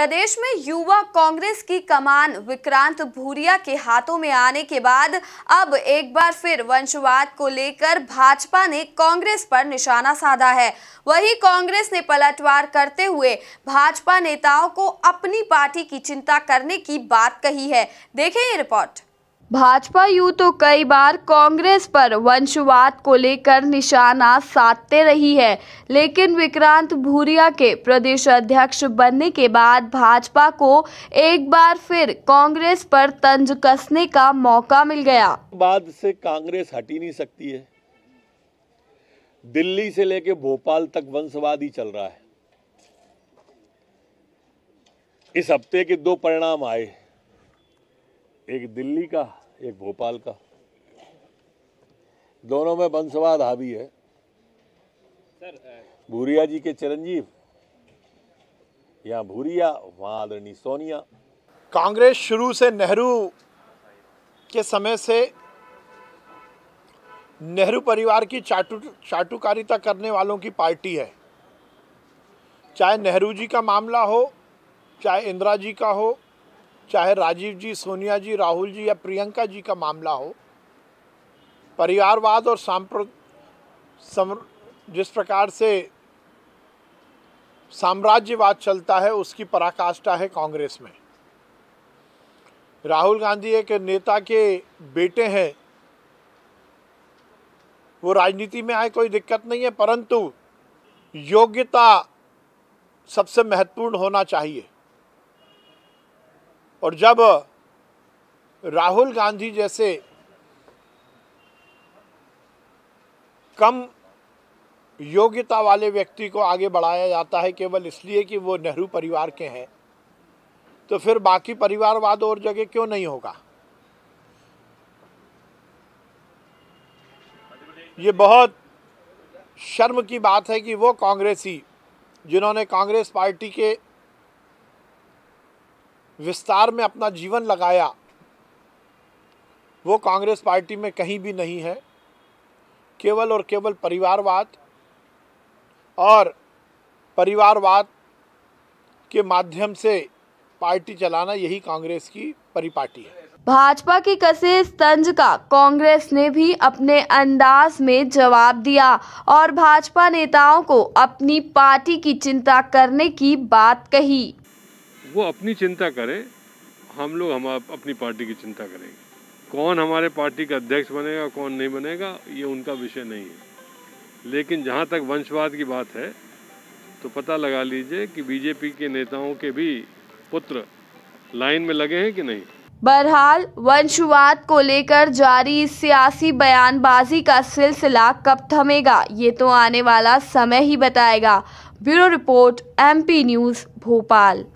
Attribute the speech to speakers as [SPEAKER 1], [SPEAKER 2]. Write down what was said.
[SPEAKER 1] प्रदेश में युवा कांग्रेस की कमान विक्रांत भूरिया के हाथों में आने के बाद अब एक बार फिर वंशवाद को लेकर भाजपा ने कांग्रेस पर निशाना साधा है। वहीं कांग्रेस ने पलटवार करते हुए भाजपा नेताओं को अपनी पार्टी की चिंता करने की बात कही है। देखें ये रिपोर्ट। भाजपा यूं तो कई बार कांग्रेस पर वंशवाद को लेकर निशाना साधते रही है, लेकिन विक्रांत भूरिया के प्रदेश अध्यक्ष बनने के बाद भाजपा को एक बार फिर कांग्रेस पर तंज कसने का मौका मिल गया।
[SPEAKER 2] बाद से कांग्रेस हट ही नहीं सकती है। दिल्ली से लेकर भोपाल तक वंशवाद ही चल रहा है। इस हफ्ते के दो परिणाम आए, एक दिल्ली का, एक भोपाल का। दोनों में वंशवाद हावी है। भूरिया जी के चिरंजीव, यहाँ भूरिया, वहाँ आदरणीय सोनिया।
[SPEAKER 3] कांग्रेस शुरू से नेहरू के समय से नेहरू परिवार की चाटुकारिता करने वालों की पार्टी है। चाहे नेहरू जी का मामला हो, चाहे इंदिरा जी का हो, चाहे राजीव जी, सोनिया जी, राहुल जी या प्रियंका जी का मामला हो, परिवारवाद और जिस प्रकार से साम्राज्यवाद चलता है, उसकी पराकाष्ठा है कांग्रेस में। राहुल गांधी एक नेता के बेटे हैं, वो राजनीति में आए, कोई दिक्कत नहीं है, परंतु योग्यता सबसे महत्वपूर्ण होना चाहिए। और जब राहुल गांधी जैसे कम योग्यता वाले व्यक्ति को आगे बढ़ाया जाता है केवल इसलिए कि वो नेहरू परिवार के हैं, तो फिर बाकी परिवारवाद और जगह क्यों नहीं होगा। ये बहुत शर्म की बात है कि वो कांग्रेसी जिन्होंने कांग्रेस पार्टी के विस्तार में अपना जीवन लगाया, वो कांग्रेस पार्टी में कहीं भी नहीं है। केवल और केवल परिवारवाद के माध्यम से पार्टी चलाना, यही कांग्रेस की परिपाटी है।
[SPEAKER 1] भाजपा की कसे इस तंज का कांग्रेस ने भी अपने अंदाज में जवाब दिया और भाजपा नेताओं को अपनी पार्टी की चिंता करने की बात कही।
[SPEAKER 4] वो अपनी चिंता करें, हम लोग अपनी पार्टी की चिंता करेंगे। कौन हमारे पार्टी का अध्यक्ष बनेगा, कौन नहीं बनेगा, ये उनका विषय नहीं है। लेकिन जहाँ तक वंशवाद की बात है, तो पता लगा लीजिए कि बीजेपी के नेताओं के भी पुत्र लाइन में लगे हैं कि नहीं।
[SPEAKER 1] बहरहाल वंशवाद को लेकर जारी सियासी बयानबाजी का सिलसिला कब थमेगा, ये तो आने वाला समय ही बताएगा। Bureau report, MP news, Bhopal.